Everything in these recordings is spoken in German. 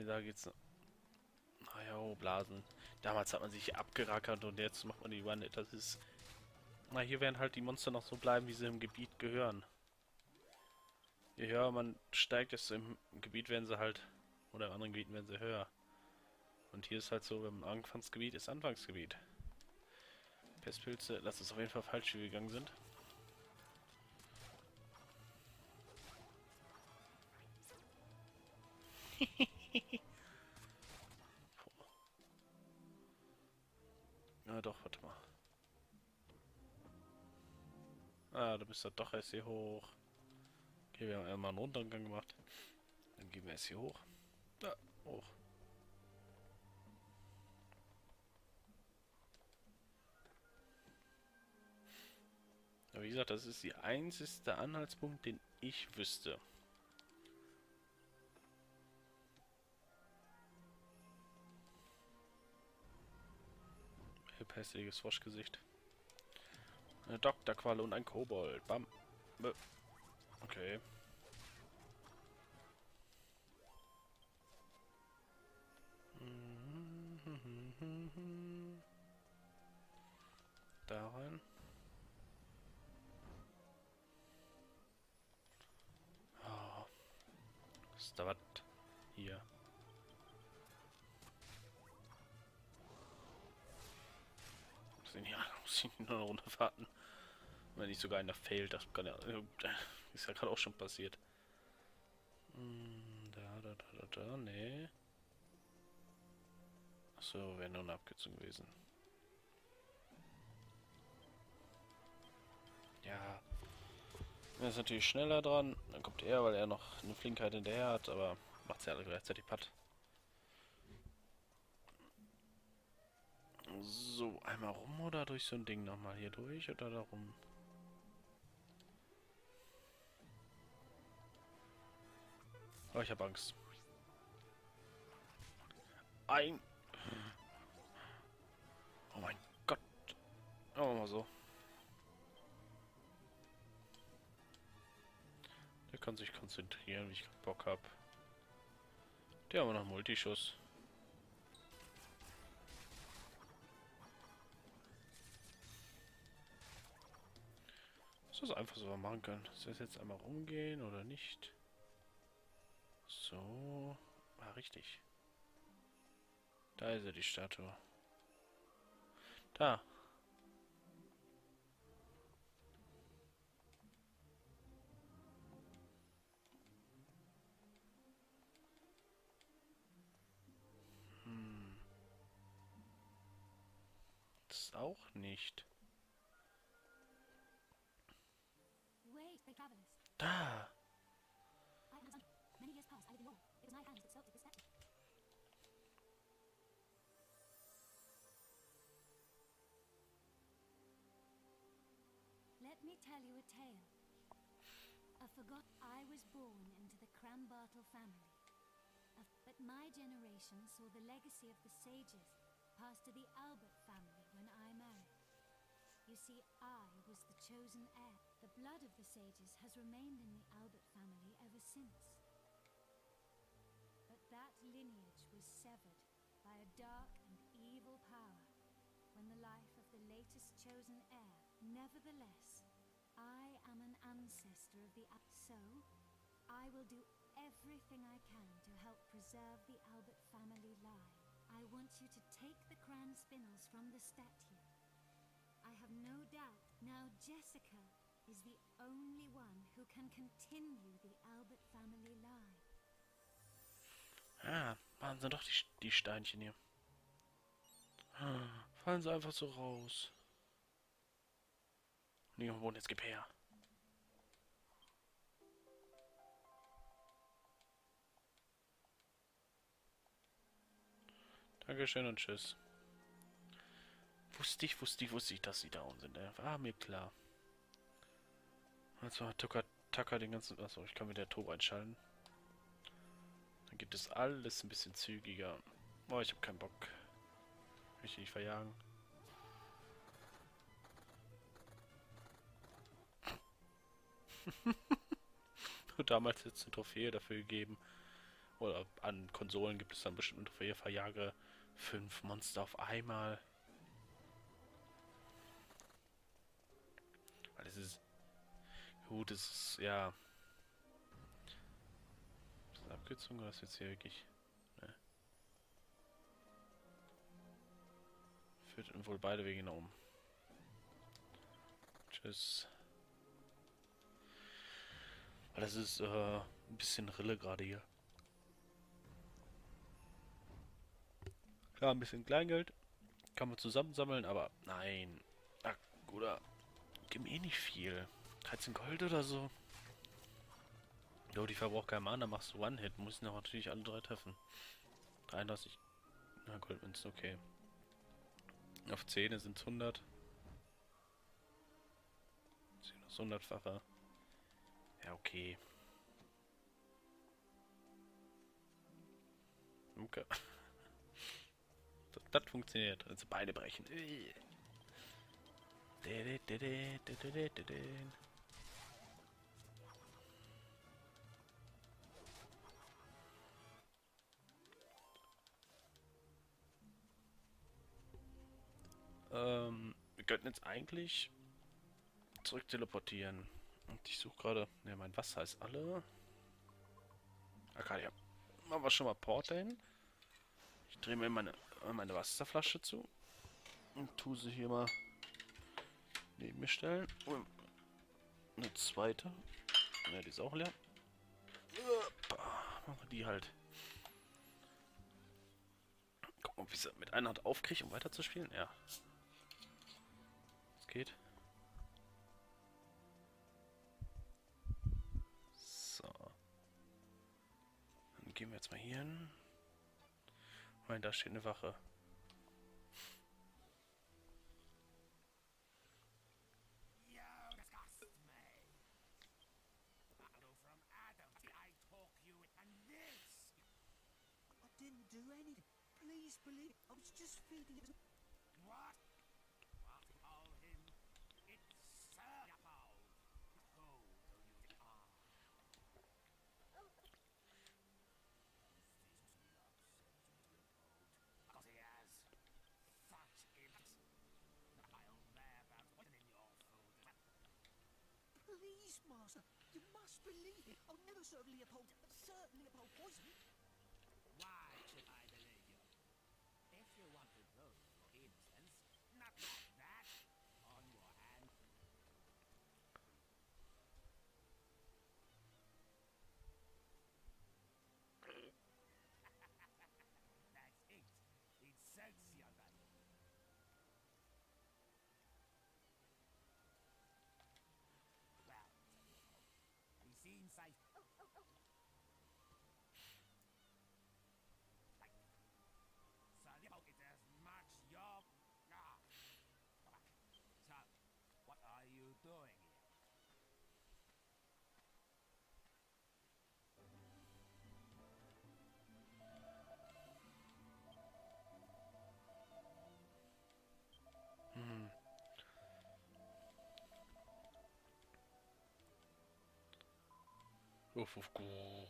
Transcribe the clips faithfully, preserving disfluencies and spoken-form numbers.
Ne, da geht's noch. Naja, oh, Blasen. Damals hat man sich abgerackert und jetzt macht man die One. Das ist. Na, hier werden halt die Monster noch so bleiben, wie sie im Gebiet gehören. Je höher man steigt, desto im Gebiet werden sie halt. Oder in anderen Gebieten werden sie höher. Und hier ist halt so, wenn man Anfangsgebiet ist Anfangsgebiet. Pestpilze, das ist auf jeden Fall falsch, wie wir gegangen sind. Na doch, warte mal. Ah, du bist ja doch erst hier hoch. Okay, wir haben einmal einen Rundgang gemacht. Dann gehen wir erst hier hoch. Ja, hoch. Aber wie gesagt, das ist der einzigste Anhaltspunkt, den ich wüsste. Hier hässliches Froschgesicht. Eine Doktorqualle und ein Kobold. Bam. Okay. Da rein. Oh. Ist da was? Hier. Ja, muss ich nur eine Runde warten. Wenn nicht sogar einer fehlt, das kann ja. Ist ja gerade auch schon passiert. Da, da, da, da, da, nee. Achso, wäre nur eine Abkürzung gewesen. Ja. Er ist natürlich schneller dran. Dann kommt er, weil er noch eine Flinkheit hinterher hat, aber macht es ja alle gleichzeitig Patt. So, einmal rum oder durch so ein Ding nochmal hier durch oder da rum? Oh, ich habe Angst. Ein. Oh mein Gott. Oh, mal so. Der kann sich konzentrieren, wie ich Bock habe. Der haben wir noch Multischuss. Das ist einfach so, was wir machen können. Soll es jetzt einmal rumgehen oder nicht? So. Ah, richtig. Da ist er, die Statue. Da. Hm. Das auch nicht. Da. Let me tell you a tale. I forgot I was born into the Crambartle family. Of- But my generation saw the legacy of the sages pass to the Albert family when I married. You see, I was the chosen heir. The blood of the sages has remained in the Albert family ever since. But that lineage was severed by a dark and evil power when the life of the latest chosen heir. Nevertheless, I am an ancestor of the Al- So, I will do everything I can to help preserve the Albert family line. I want you to take the Cran spinels from the statue. I have no doubt now Jessica is the only one who can continue the Albert family line. Ah, machen sie doch die, die Steinchen hier. Fallen sie einfach so raus. Niemand, jetzt gib her. Dankeschön und tschüss. Wusste ich, wusste ich, wusste ich, dass sie down sind. Ne? War mir klar. Jetzt war Tucker, Tucker den ganzen... Achso, ich kann wieder Turbo einschalten. Dann gibt es alles ein bisschen zügiger. Boah, ich habe keinen Bock. Möchte nicht verjagen. Damals jetzt eine Trophäe dafür gegeben. Oder an Konsolen gibt es dann bestimmt für jede Verjage fünf Monster auf einmal. Weil es ist... Gut, es ist, ja... Ist das eine Abkürzung oder ist jetzt hier wirklich... Ne. Führt wohl beide Wege nach oben. Tschüss. Weil das ist äh, ein bisschen Rille gerade hier. Ja, ein bisschen Kleingeld. Kann man zusammensammeln, aber nein. Ach, oder gib mir eh nicht viel. dreizehn Gold oder so. Jo, die verbraucht kein Mana, machst du One-Hit. Muss noch natürlich alle drei treffen. dreiunddreißig. Na, Goldmünzen, okay. Auf zehn sind es hundert. Das hundertfache. Ja, okay. Okay. Das, das funktioniert. Also beide brechen. Ähm, wir könnten jetzt eigentlich zurück teleportieren. Und ich suche gerade. Ne, mein Wasser ist alle. Arcadia. Machen wir schon mal Porter hin. Ich drehe mir meine, meine Wasserflasche zu. Und tue sie hier mal neben mir stellen. Und eine zweite. Ne, die ist auch leer. Machen wir die halt. Gucken, ob ich sie mit einer Hand aufkriege, um weiterzuspielen. Ja. Es geht. So. Dann gehen wir jetzt mal hier hin. Weil da steht eine Wache. Didn't do anything. Please believe it. I was just feeding it. What? What call him? It's Sir Leopold. Who do you are? This Leopold, because he has such imps. I'll bear about poison in your food. Please, Master, you must believe it. I'll never serve Leopold. Sir Leopold poison. Why should I believe you? If you want to prove your innocence, not like that. On your hand. That's it. It suits you, buddy. Well, we seem safe. What are you doing here? Hm. Uff, uff, go.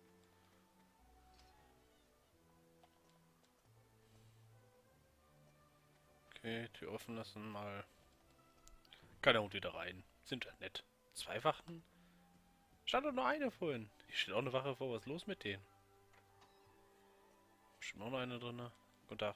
Okay, Tür offen lassen, mal. Keine Hund wieder rein. Sind ja nett. Zwei Wachen? Stand doch nur eine vorhin. Hier steht auch eine Wache vor. Was ist los mit denen? Bestimmt auch noch eine drin. Guten Tag.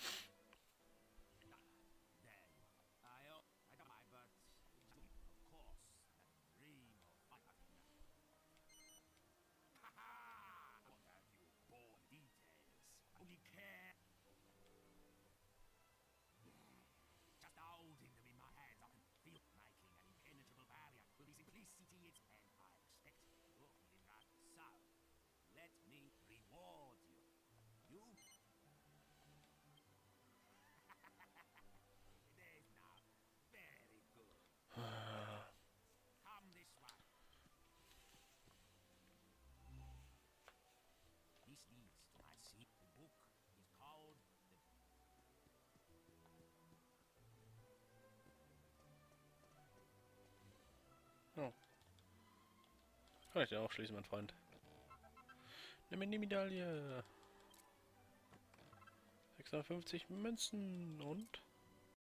Let me reward you. You. It is now very good. Come this way. This leads to my seat. The book is called the. Oh. Kann ich den aufschließen, mein Freund? Nimm mir die Medaille. sechshundertfünfzig Münzen und